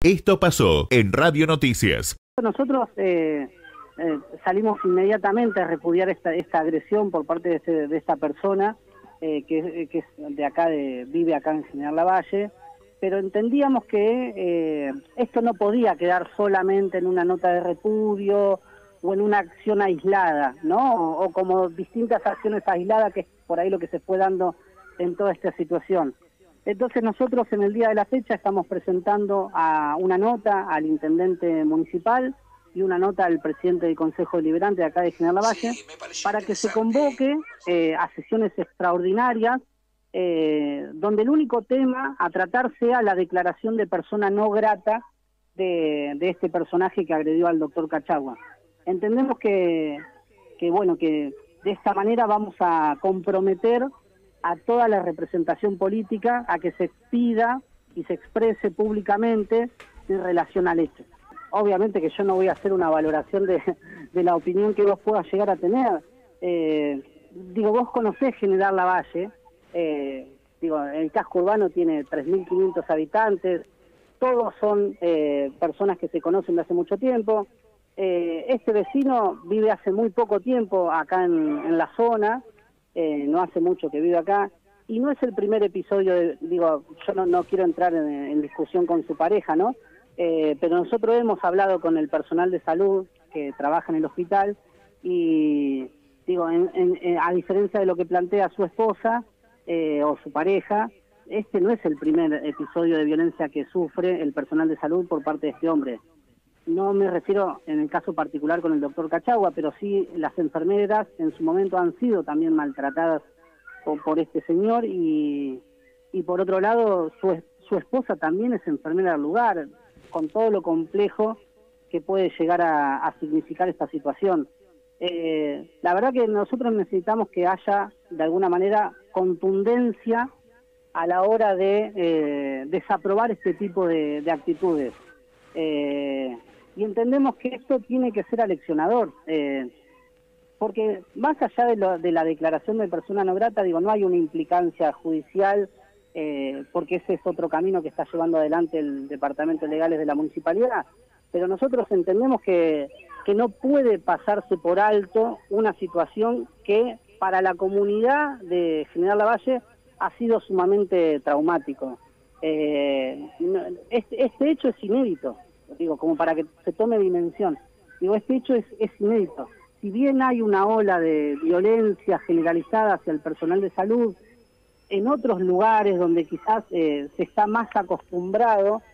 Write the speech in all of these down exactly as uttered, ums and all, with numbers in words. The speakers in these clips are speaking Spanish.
Esto pasó en Radio Noticias. Nosotros eh, eh, salimos inmediatamente a repudiar esta, esta agresión por parte de, este, de esta persona eh, que, que es de acá, de, vive acá en General Lavalle, pero entendíamos que eh, esto no podía quedar solamente en una nota de repudio o en una acción aislada, ¿no? O, o como distintas acciones aisladas, que es por ahí lo que se fue dando en toda esta situación. Entonces nosotros en el día de la fecha estamos presentando a una nota al intendente municipal y una nota al presidente del Consejo Deliberante de acá de General Lavalle sí, para que se convoque eh, a sesiones extraordinarias eh, donde el único tema a tratar sea la declaración de persona no grata de, de este personaje que agredió al doctor Cachagua. Entendemos que, que, bueno, que de esta manera vamos a comprometer a toda la representación política a que se pida y se exprese públicamente en relación al hecho. Obviamente que yo no voy a hacer una valoración de, de la opinión que vos puedas llegar a tener. Eh, digo, vos conocés General Lavalle, eh, digo, el casco urbano tiene tres mil quinientos habitantes, todos son eh, personas que se conocen de hace mucho tiempo. Eh, este vecino vive hace muy poco tiempo acá en, en la zona, Eh, no hace mucho que vive acá, y no es el primer episodio, de, digo, yo no, no quiero entrar en, en discusión con su pareja, ¿no? Eh, pero nosotros hemos hablado con el personal de salud que trabaja en el hospital, y digo, en, en, en, a diferencia de lo que plantea su esposa eh, o su pareja, este no es el primer episodio de violencia que sufre el personal de salud por parte de este hombre. No me refiero en el caso particular con el doctor Cachagua, pero sí las enfermeras en su momento han sido también maltratadas por, por este señor y, y por otro lado su, su esposa también es enfermera del lugar, con todo lo complejo que puede llegar a, a significar esta situación. Eh, la verdad que nosotros necesitamos que haya de alguna manera contundencia a la hora de eh, desaprobar este tipo de, de actitudes. Eh, y entendemos que esto tiene que ser aleccionador, eh, porque más allá de, lo, de la declaración de persona no grata, digo, no hay una implicancia judicial, eh, porque ese es otro camino que está llevando adelante el Departamento de Legales de la Municipalidad, pero nosotros entendemos que, que no puede pasarse por alto una situación que para la comunidad de General Lavalle ha sido sumamente traumático. Eh, este, este hecho es inédito, digo, como para que se tome dimensión. Digo, este hecho es, es inédito. Si bien hay una ola de violencia generalizada hacia el personal de salud, en otros lugares donde quizás eh, se está más acostumbrado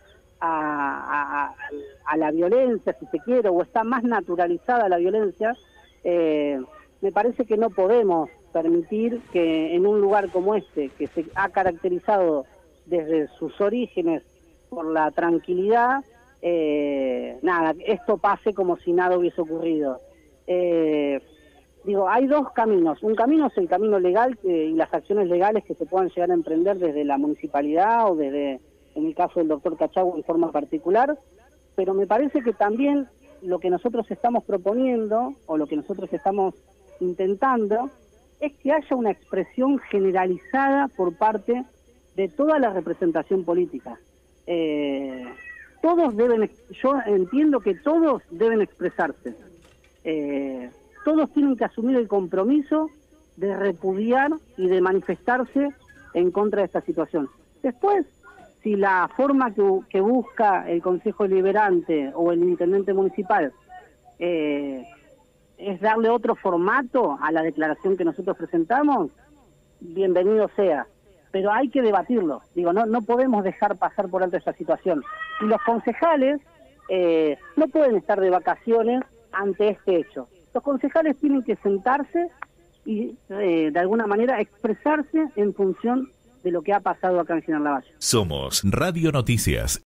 a, a, a la violencia, si se quiere, o está más naturalizada la violencia, eh, me parece que no podemos permitir que en un lugar como este, que se ha caracterizado desde sus orígenes por la tranquilidad, eh, nada, esto pase como si nada hubiese ocurrido. Eh, digo, hay dos caminos. Un camino es el camino legal eh, y las acciones legales que se puedan llegar a emprender desde la municipalidad o desde, en el caso del doctor Cachagua en forma particular, pero me parece que también lo que nosotros estamos proponiendo o lo que nosotros estamos intentando es que haya una expresión generalizada por parte de toda la representación política. Eh, todos deben, yo entiendo que todos deben expresarse. Eh, todos tienen que asumir el compromiso de repudiar y de manifestarse en contra de esta situación. Después, si la forma que, que busca el Consejo Deliberante o el Intendente Municipal eh, es darle otro formato a la declaración que nosotros presentamos, bienvenido sea. Pero hay que debatirlo. Digo, no no podemos dejar pasar por alto esta situación. Y los concejales eh, no pueden estar de vacaciones ante este hecho. Los concejales tienen que sentarse y eh, de alguna manera expresarse en función de lo que ha pasado acá en General Lavalle. Somos Radio Noticias.